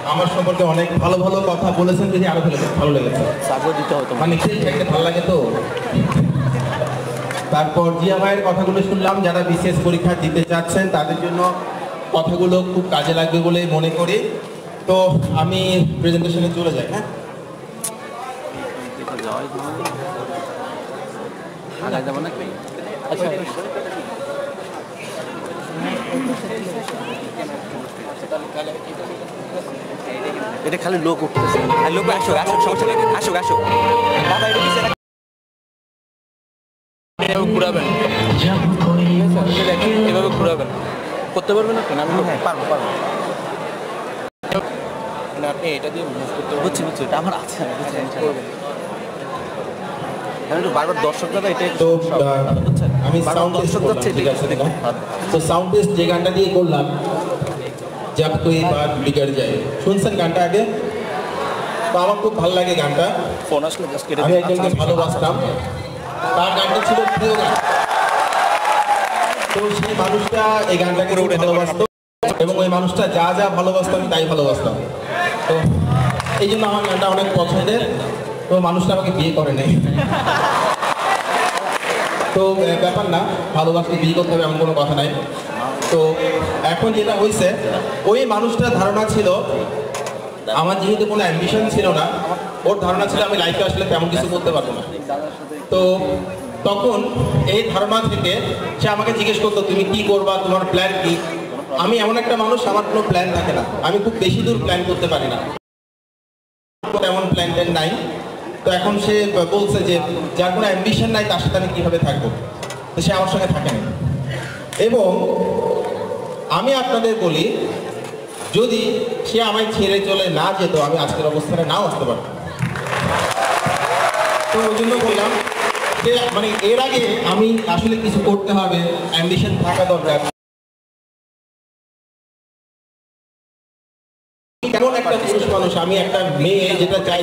আমার সম্পর্কে অনেক ভালো ভালো কথা বলেছেন, যদি আরো ভালো লেগেছে। মানে সেই থাকতে ভালো লাগে তো। তারপর জিয়া ভাইয়ের কথাগুলো শুনলাম, যারা বিসিএস পরীক্ষা দিতে যাচ্ছেন তাদের জন্য কথাগুলো খুব কাজে লাগবে বলে মনে করি। তো আমি প্রেজেন্টেশনে চলে যাই। হ্যাঁ, আচ্ছা, এটা খালি লোক উঠতেছে, লোক আসুক আসুক, সমস্যা নেই, আসুক আসুক। দাদা এটা দিচ্ছে ঘুরাবেন, এভাবে ঘুরাবেন, করতে পারবেন না? আমি পারবো পারবো। আপনি এটা দিয়ে মুভ করতে বুঝছি বুঝছি, এটা আমার আছে, বারবার দর্শক দাদা এটা তো আমি সাউন্ড টেস্ট করছি, ঠিক আছে? তো সাউন্ড টেস্ট যে গানটা দিয়ে করলাম, জব কোই বাত বিগড় যায়, শুনছেন গানটা আগে? তো আমার খুব ভালো লাগে গানটা। ফোন আসলে আমি একজনকে ভালোবাসতাম, তার গানটা ছিল প্রিয় গান। তো সেই মানুষটা এই গানটাকে ভালোবাসতো এবং ওই মানুষটা যা যা ভালোবাসতো আমি তাই ভালোবাসতাম। তো এই জন্য আমার গানটা অনেক পছন্দের। তো মানুষটা আমাকে বিয়ে করে নাই, তো ব্যাপার না, ভালোবাসতে বিয়ে করতে হবে এমন কোনো কথা নাই। তো এখন যেটা হয়েছে, ওই মানুষটার ধারণা ছিল আমার যেহেতু কোনো অ্যাম্বিশন ছিল না, ওর ধারণা ছিল আমি লাইফে আসলে তেমন কিছু করতে পারবো না। তো তখন এই ধারণা থেকে সে আমাকে জিজ্ঞেস করতো তুমি কি করবা, তোমার প্ল্যান কি? আমি এমন একটা মানুষ, আমার কোনো প্ল্যান থাকে না, আমি খুব বেশি দূর প্ল্যান করতে পারি না, তেমন প্ল্যান ট্যান নাই। তো এখন সে বলছে যে যার কোনো অ্যাম্বিশন নাই তার সাথে আমি কীভাবে থাকবো, তো সে আমার সঙ্গে থাকে না। এবং আমি আপনাদের বলি, যদি সে আমায় ছেড়ে চলে না যেত, আমি আজকের অবস্থানে নাও আসতে পারতাম। তো ওই জন্য বললাম যে মানে এর আগে আমি আসলে কিছু করতে হবে, অ্যাম্বিশন থাকা দরকার। কেমন একটা পুরুষ মানুষ, আমি একটা মেয়ে যেটা চাই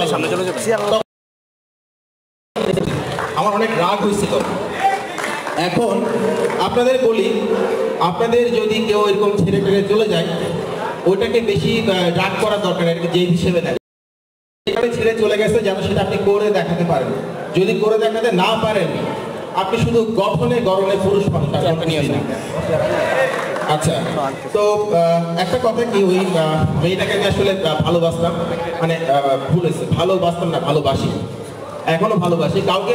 আমার অনেক রাগ হয়েছিল। এখন আপনাদের বলি, আপনাদের যদি কেউ এরকম ছেড়ে টেড়ে চলে যায়, ওইটাকে বেশি রাগ করার দরকার নেই, যে হিসেবে নেয় সেখানে ছেড়ে চলে গেছে যেন সেটা আপনি করে দেখাতে পারেন। যদি করে দেখাতে না পারেন, আপনি শুধু গঠনে গড়নে পুরুষ মানুষ নিয়ে আসেন। আচ্ছা, তো একটা কথা কি, ওই মেয়েটাকে আমি আসলে ভালোবাসতাম, মানে ভুল হয়েছে, ভালোবাসতাম না, ভালোবাসি, এখনো ভালোবাসি। কাউকে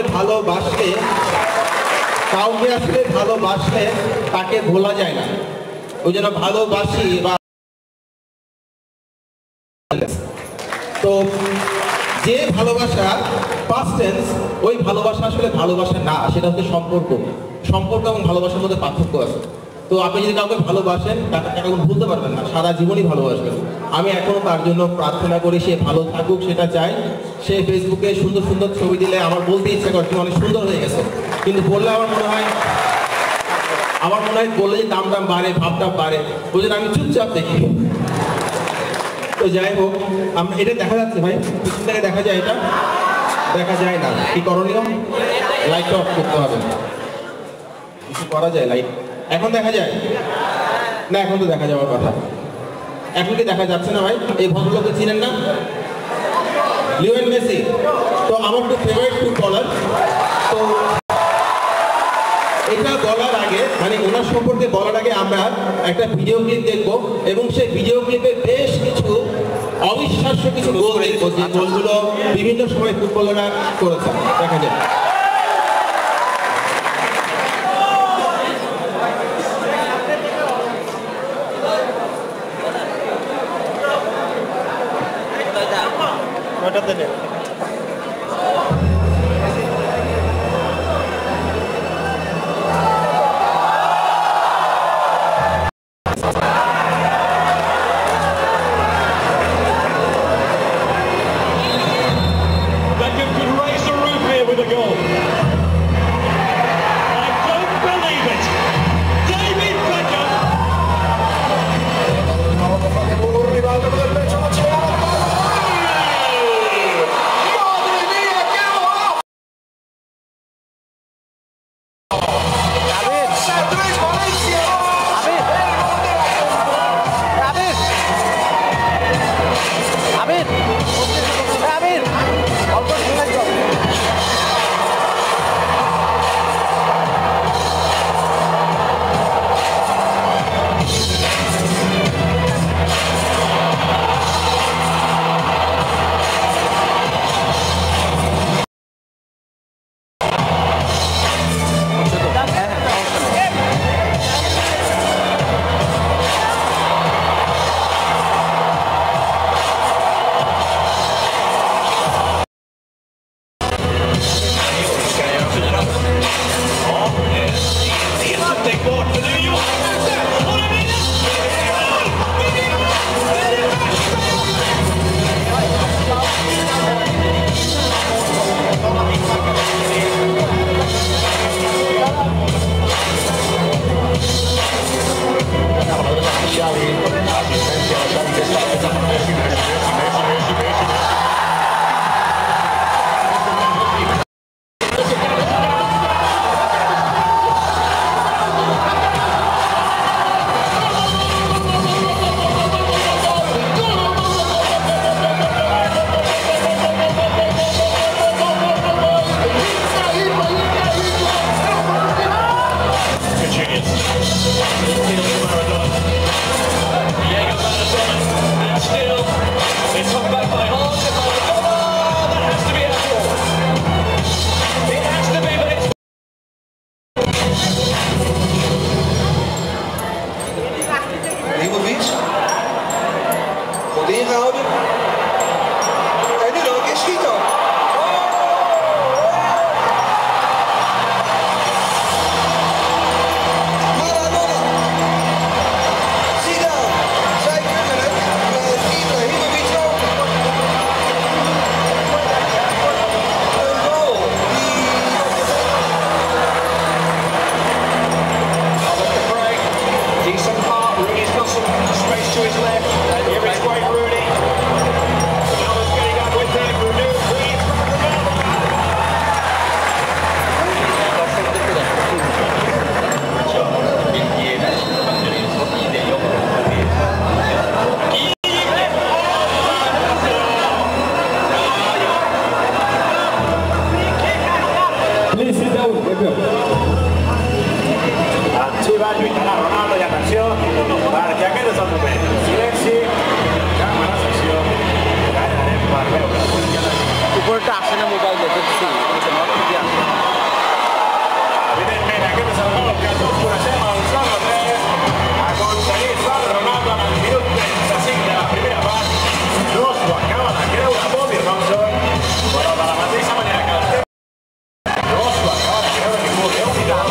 আসলে ভালোবাসলে তাকে ভোলা যায় না, ওই জন্য ভালোবাসি। বা তো যে ভালোবাসা পাস্ট টেন্স, ওই ভালোবাসা আসলে ভালোবাসা না, সেটা হচ্ছে সম্পর্ক। সম্পর্ক এবং ভালোবাসার মধ্যে পার্থক্য আছে। তো আপনি যদি কাউকে ভালোবাসেন, তাকে এখন ভুলতে পারবেন না, সারা জীবনই ভালোবাসবেন। আমি এখনো তার জন্য প্রার্থনা করি, সে ভালো থাকুক, সেটা চাই। সে ফেসবুকে সুন্দর সুন্দর ছবি দিলে আমার বলতে ইচ্ছা করে তুমি অনেক সুন্দর হয়ে গেছে, কিন্তু বললে আমার মনে হয় বললে যে দাম বাড়ে, ভাবটা বাড়ে, ওই জন্য আমি চুপচাপ দেখি। তো যাই হোক, এটা দেখা যাচ্ছে ভাই, পিছন থেকে দেখা যায়, এটা দেখা যায় না, কি করণীয়? লাইটটা অফ করতে হবে, কিছু করা যায়? লাইট এখন দেখা যায় না? এখন তো দেখা যাওয়ার কথা। এখন কি দেখা যাচ্ছে না ভাই? এই ভদ্রলোককে চিনেন না? লিওনেল মেসি, তো আমার খুব ফেভারিট ফুটবলার। তো এটা বলার আগে, মানে ওনার সম্পর্কে বলার আগে আমরা একটা ভিডিও ক্লিপ দেখবো, এবং সেই ভিডিও ক্লিপে বেশ কিছু অবিশ্বাস্য কিছু গোল দেখবো, যে গোলগুলো বিভিন্ন সময় ফুটবলাররা করেছে। দেখা যায়। still. It's come back by Hart. That has to be a goal. It has to be, but it's Libovic. Goed ingehouden. En nu nog een keer schieten. Maradona. Zidane. Zij kunnen het. Ibrahimovic ook. Een goal. Albert de break. Decent part. Rooney's got some space to his left. Here is Wayne Rooney. Now it's getting up with him. Rooney. Please sit down. Chivas, Luis Ronaldo y atención. Para que aquellos al momento. Silencio. Llama la sección. Ganaré Barbero. উপরটা আসে না mobile দেখতেছি Evidentemente, aquellos al momento que todos conocemos un solo de a conseguir Ronaldo al minuto 35 de la primera parte. Dos lo acaban de crear una Bobby Robson. Bueno, para la mateixa manera que el dos lo acaban de crear un equipo de unidad.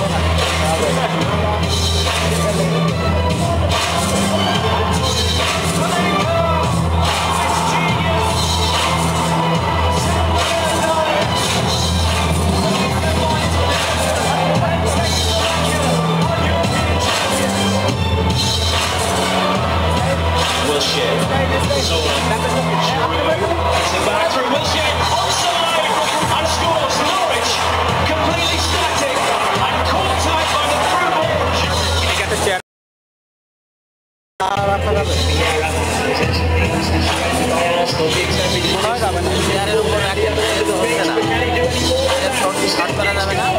Wilshere. Zola. It's back through Wilshere. Onside and scores. Norwich completely static and caught tight by the through ball. চেয়ারের উপর রাখতে হচ্ছে না short করা যাবে না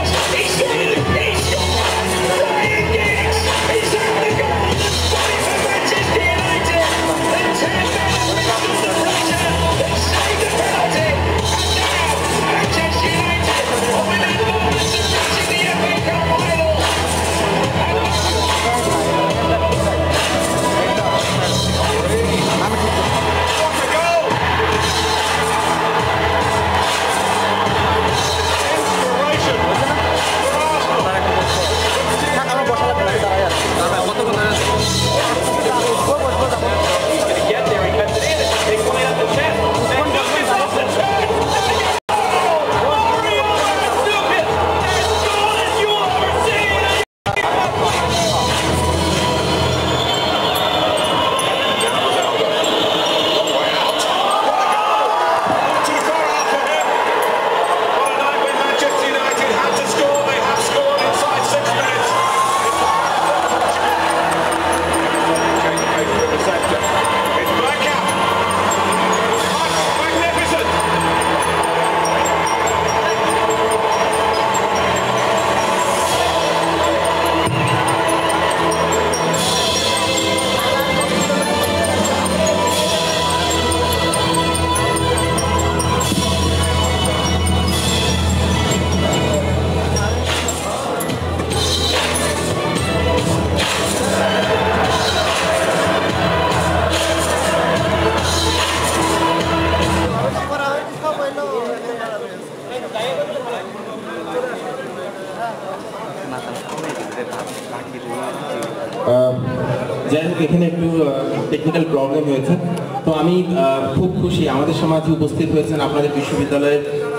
যাই হোক এখানে একটু টেকনিক্যাল প্রবলেম হয়েছে তো আমি খুব খুশি আমাদের সমাজে উপস্থিত হয়েছেন আপনাদের বিশ্ববিদ্যালয়ের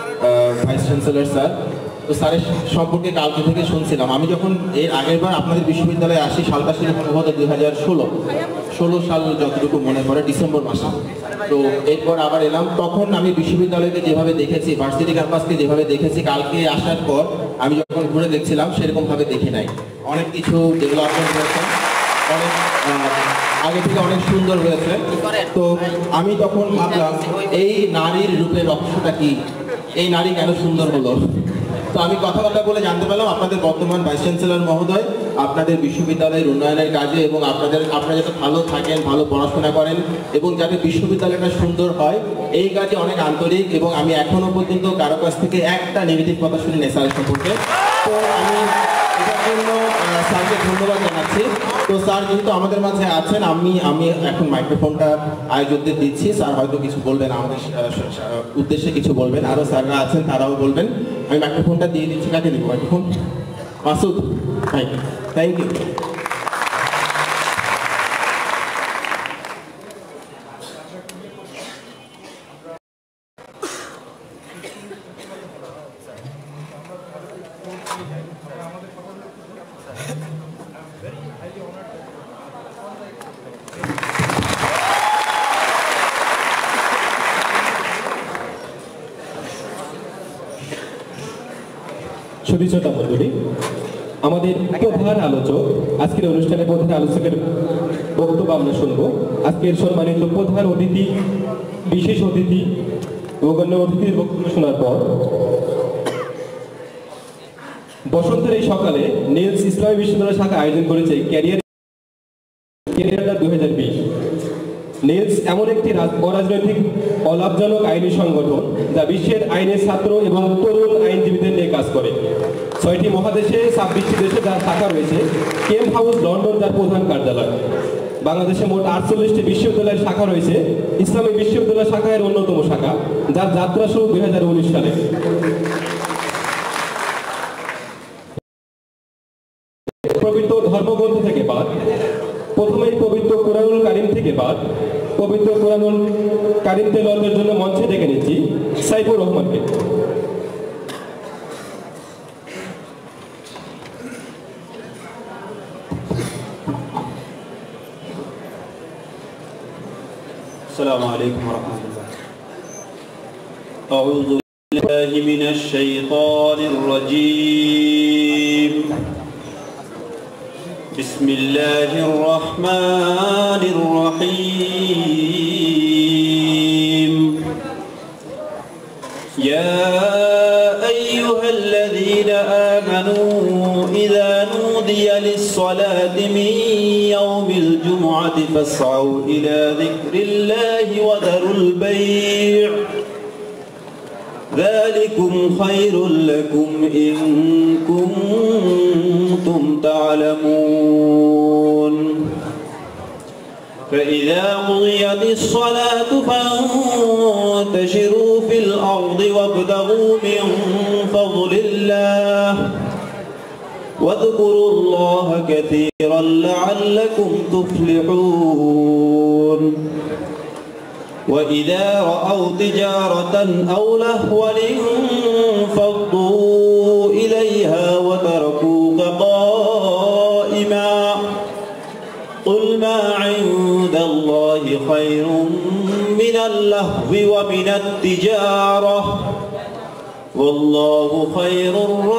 ভাইস চ্যান্সেলর স্যার তো স্যারের সম্পর্কে কালকে থেকে শুনছিলাম আমি যখন এর আগের বার আপনাদের বিশ্ববিদ্যালয়ে আসি সালটা ছিল সম্ভবত 2016 সাল যতটুকু মনে পড়ে ডিসেম্বর মাসে তো এরপর আবার এলাম তখন আমি বিশ্ববিদ্যালয়কে যেভাবে দেখেছি ভার্সিটি ক্যাম্পাসকে যেভাবে দেখেছি কালকে আসার পর আমি যখন ঘুরে দেখছিলাম সেরকমভাবে দেখি নাই অনেক কিছু ডেভেলপমেন্ট হয়েছে অনেক আগে থেকে অনেক সুন্দর হয়েছে তো আমি তখন ভাবলাম এই নারীর রূপের রহস্যটা কি এই নারী কেন সুন্দর হলো তো আমি কথাবার্তা বলে জানতে পারলাম আপনাদের বর্তমান ভাইস চ্যান্সেলর মহোদয় আপনাদের বিশ্ববিদ্যালয়ের উন্নয়নের কাজে এবং আপনারা যাতে ভালো থাকেন, ভালো পড়াশোনা করেন এবং যাতে বিশ্ববিদ্যালয়টা সুন্দর হয়, এই কাজে অনেক আন্তরিক। এবং আমি এখনো পর্যন্ত কারো কাছ থেকে একটা নেগেটিভ কথা শুনি নেশার সম্পর্কে। তো আমি এটার জন্য স্যারকে ধন্যবাদ জানাচ্ছি। তো স্যার যেহেতু আমাদের মাঝে আছেন, আমি এখন মাইক্রোফোনটা আয়োজকদের দিচ্ছি। স্যার হয়তো কিছু বলবেন, আমাদের উদ্দেশ্যে কিছু বলবেন, আরও স্যাররা আছেন তারাও বলবেন। আমি মাইক্রোফোনটা দিয়ে দিচ্ছি। কাকে দিব মাইক্রোফোন? মাসুদ ভাই, থ্যাংক ইউ। শুভেচ্ছা মণ্ডলী, আমাদের প্রধান আলোচক, আজকের অনুষ্ঠানে প্রধান আলোচকের বক্তব্য আমরা শুনবো। আজকের সম্মানিত প্রধান অতিথি, বিশেষ অতিথি ও গণ্য অতিথির বক্তব্য শোনার পর বসন্তের এই সকালে নিলস ইসলামী বিশ্ববিদ্যালয় শাখা আয়োজন করেছে ক্যারিয়ার 2020। নিলস এমন একটি অরাজনৈতিক অলাভজনক আইনি সংগঠন যা বিশ্বের আইনের ছাত্র এবং তরুণ আইনজীবীদের নিয়ে কাজ করে। 6টি মহাদেশে 26টি দেশে যার শাখা রয়েছে। কেম হাউস লন্ডন যার প্রধান কার্যালয়। বাংলাদেশে মোট 48টি বিশ্ববিদ্যালয়ের শাখা রয়েছে। ইসলামী বিশ্ববিদ্যালয় শাখা এর অন্যতম শাখা, যার যাত্রা শুরু 2019 সালে। পবিত্র ধর্মগ্রন্থ থেকে পাঠ। প্রথমেই পবিত্র কোরআনুল কারীম থেকে পাঠ। পবিত্র কোরআনুল কারীম তেলাওয়াতের জন্য মঞ্চে ডেকে নিচ্ছি সাইফুর রহমানকে। السلام عليكم ورحمة الله. أعوذ بالله من الشيطان الرجيم. بسم الله الرحمن الرحيم. يا أيها الذين آمنوا إذا نودي للصلاة من يوم الجمعة فاسعوا إلى ذكر الله وذروا البيع ذلكم خير لكم إن كنتم تعلمون. فإذا قضيت الصلاة فانتشروا في الأرض وابتغوا من فضل الله واذكروا الله كثيرا لعلكم تفلحون. وإذا رأوا تجارة أو لهوا انفضوا إليها وتركوك قائما قل ما عند الله خير من اللهو ومن التجارة والله خير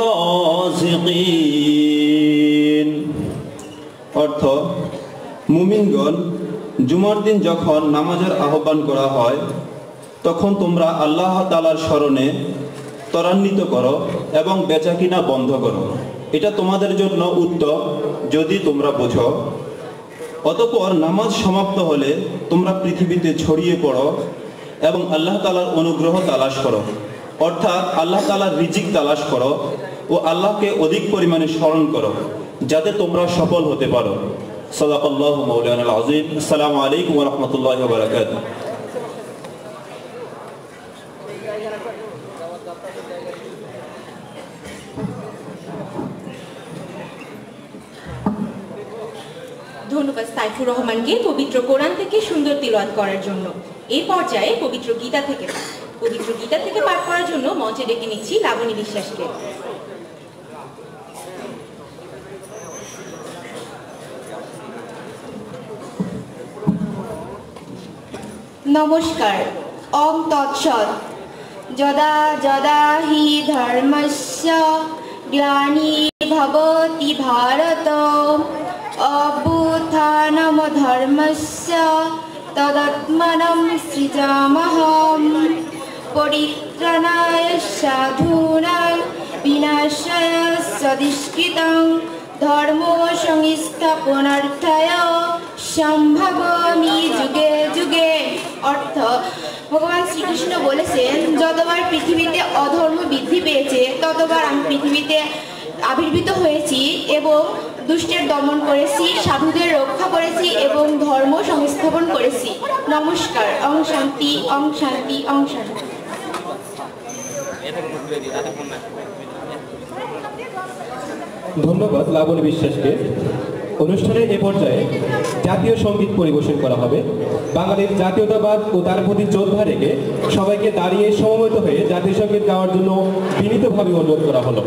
الرازقين. অর্থ, মুমিনগণ, জুমার দিন যখন নামাজের আহ্বান করা হয় তখন তোমরা আল্লাহ তাআলার স্মরণে ত্বরান্বিত করো এবং বেচাকিনা বন্ধ করো। এটা তোমাদের জন্য উত্তম যদি তোমরা বোঝো। অতঃপর নামাজ সমাপ্ত হলে তোমরা পৃথিবীতে ছড়িয়ে পড়ো এবং আল্লাহ তাআলার অনুগ্রহ তালাশ করো, অর্থাৎ আল্লাহ তাআলার রিজিক তালাশ করো ও আল্লাহকে অধিক পরিমাণে স্মরণ করো যাতে তোমরা সফল হতে পারো। সাদাকাল্লাহু মাওলানাল আযীম। আসসালামু আলাইকুম ওয়া রাহমাতুল্লাহি ওয়া বারাকাতুহু। ধন্যবাদ সাইফুর রহমানকে পবিত্র কোরআন থেকে সুন্দর তিলাওয়াত করার জন্য। এই পর্যায়ে পবিত্র গীতা থেকে পাঠ করার জন্য মঞ্চে ডেকে নিচ্ছি লাবণী বিশ্বাসকে। নমস্কার। ওম তৎসৎ। যদা যদা হি ধর্মস্য গ্লানির্ভবতি ভারত অভ্যুত্থানম ধর্মস্য তদাত্মানম সৃজামহম পরিত্রাণায় সাধূনাং বিনাশায় দুষ্কৃতং ধর্ম সংস্থাপনার্থায় সম্ভাবমি যুগে যুগে। অর্থ, ভগবান শ্রীকৃষ্ণ বলেছেন, যতবার পৃথিবীতে অধর্ম বৃদ্ধি পেয়েছে ততবার আমি পৃথিবীতে আবির্ভূত হয়েছি এবং দুষ্টের দমন করেছি, সাধুদের রক্ষা করেছি এবং ধর্ম সংস্থাপন করেছি। নমস্কার। অং শান্তি, অং শান্তি, অং শান্তি। ধন্যবাদ লাবণী বিশ্বাসকে। অনুষ্ঠানের এ পর্যায়ে জাতীয় সঙ্গীত পরিবেশন করা হবে। বাঙালির জাতীয়তাবাদ ও তার প্রতি শ্রদ্ধা রেখে সবাইকে দাঁড়িয়ে সমবেত হয়ে জাতীয় সঙ্গীত গাওয়ার জন্য বিনীতভাবে অনুরোধ করা হলো।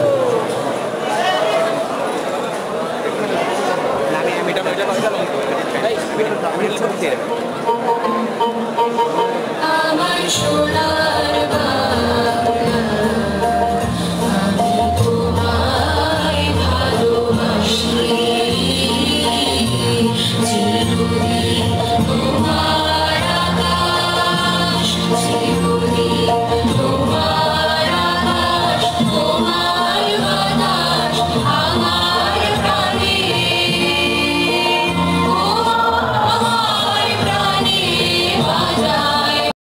আমার সোনার বাংলা, আমি তোমায় ভালোবাসি, চিরদিন তোমার আকাশ, চিরদিন তোমার আকাশ, তোমার বাতাস আমার প্রাণে, আমার প্রাণে বাজায়।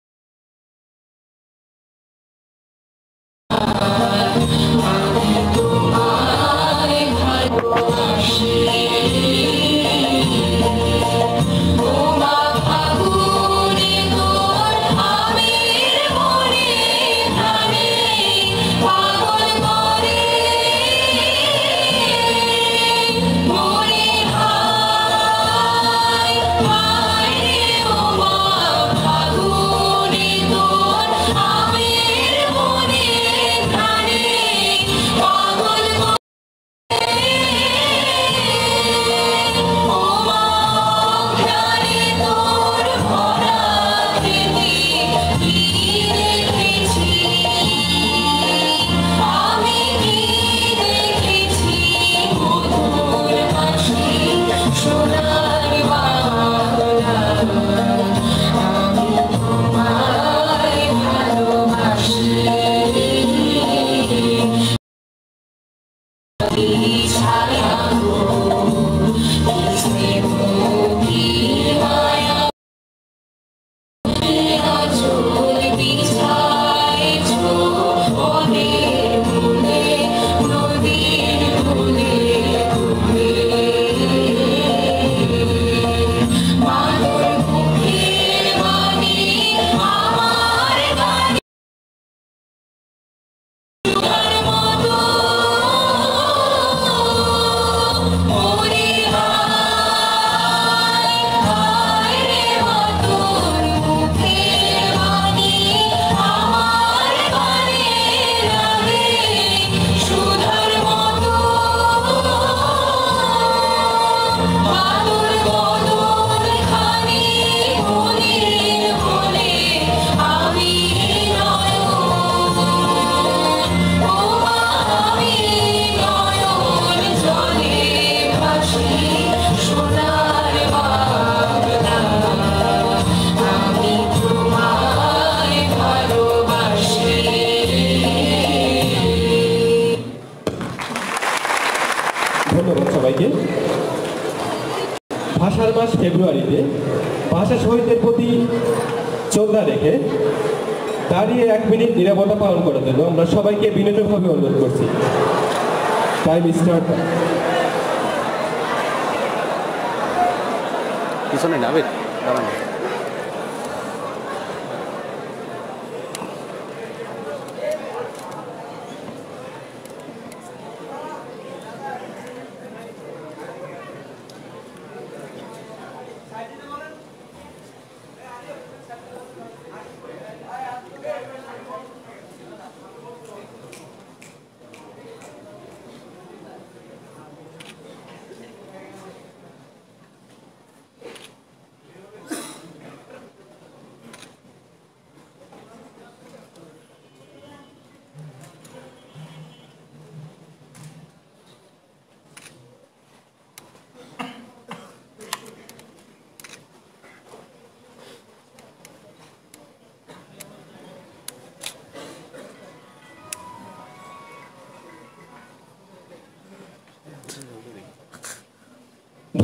ধন্যবাদ সবাইকে। ভাষার মাস ফেব্রুয়ারিতে ভাষা শহীদদের প্রতি শ্রদ্ধা রেখে দাঁড়িয়ে 1 মিনিট নীরবতা পালন করার জন্য আমরা সবাইকে বিনীতভাবে অনুরোধ করছি। Time start. পিছনে নাবে দাঁড়ান।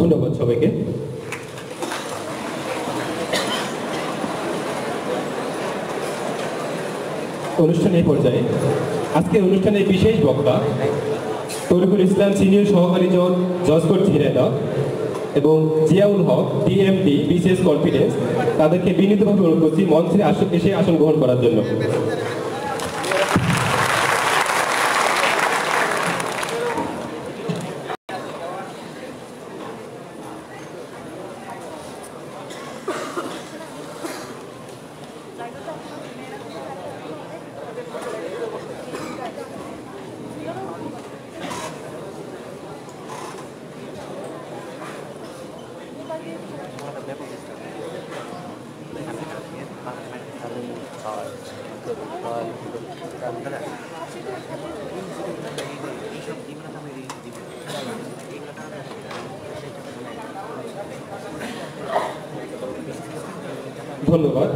ধন্যবাদ সবাইকে। অনুষ্ঠানের পর্যায়ে আজকের অনুষ্ঠানের বিশেষ বক্তা তরিকুল ইসলাম সিনিয়র সহকারী জজ কোর্ট ঝিনাইদহ এবং Ziaul Haque DMD BCS confidence, তাদেরকে বিনীতভাবে অনুরোধ করছি মঞ্চে এসে আসন গ্রহণ করার জন্য। ধন্যবাদ।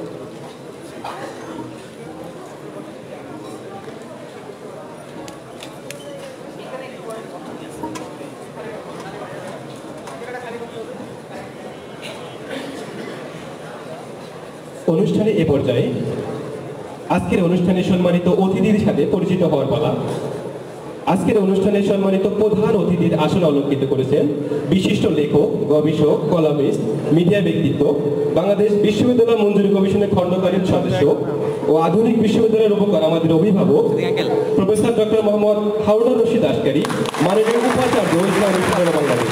অনুষ্ঠানে এ পর্যায়ে আজকের অনুষ্ঠানে সম্মানিত অতিথিদের সাথে পরিচিত হওয়ার পালা। আজকের অনুষ্ঠানে সম্মানিত প্রধান অতিথির আসন অলঙ্কৃত করেছেন বিশিষ্ট লেখক, গবেষক, কলামিস্ট, মিডিয়া ব্যক্তিত্ব, বাংলাদেশ বিশ্ববিদ্যালয় মঞ্জুরি কমিশনের খণ্ডকারীর সদস্য ও আধুনিক বিশ্ববিদ্যালয়ের উপকার আমাদের অভিভাবক প্রফেসর ডক্টর মোহাম্মদ হারুন রশিদ আসকারী, মাননীয় উপাচার্য ইসলামী বিশ্ববিদ্যালয় বাংলাদেশ।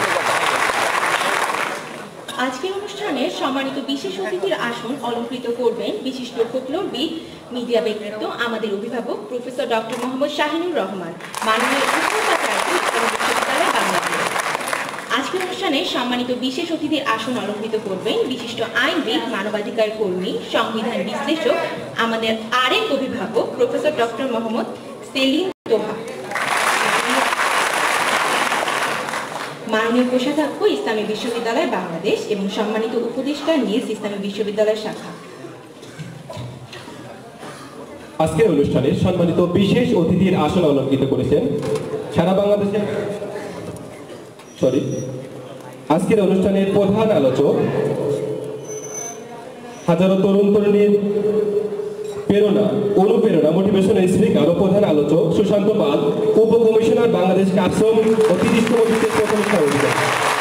আজকের অনুষ্ঠানে সম্মানিত বিশেষ অতিথির আসন অলঙ্কৃত করবেন বিশিষ্ট ফোকলোরবিদ, মিডিয়া ব্যক্তিত্ব, আমাদের অভিভাবক প্রফেসর ডক্টর মোহাম্মদ শাহিনুর রহমান, মাননীয় উপাচার্য ইসলামী বিশ্ববিদ্যালয় বাংলাদেশ। আজকের অনুষ্ঠানে সম্মানিত বিশেষ অতিথির আসন অলঙ্কৃত করবেন বিশিষ্ট আইনবিদ, মানবাধিকার কর্মী, সংবিধান বিশ্লেষক, আমাদের আরেক অভিভাবক প্রফেসর ডক্টর মোহাম্মদ সেলিম তোহা, মাননীয় কোষাধ্যক্ষ ইসলামী বিশ্ববিদ্যালয় বাংলাদেশ এবং সম্মানিত উপদেষ্টা নিজ ইসলামী বিশ্ববিদ্যালয় শাখা। আজকের অনুষ্ঠানে সম্মানিত বিশেষ অতিথির আসন অলঙ্কৃত করেছেন সারা বাংলাদেশের আজকের অনুষ্ঠানের প্রধান আলোচক, হাজারো তরুণ তরুণীর প্রেরণা, অনুপ্রেরণা, মোটিভেশনাল স্পিকার ও প্রধান আলোচক সুশান্ত পাল, উপকমিশনার বাংলাদেশ কাস্টম ও 30তম বিশেষ প্রথম স্থান অধিকারী।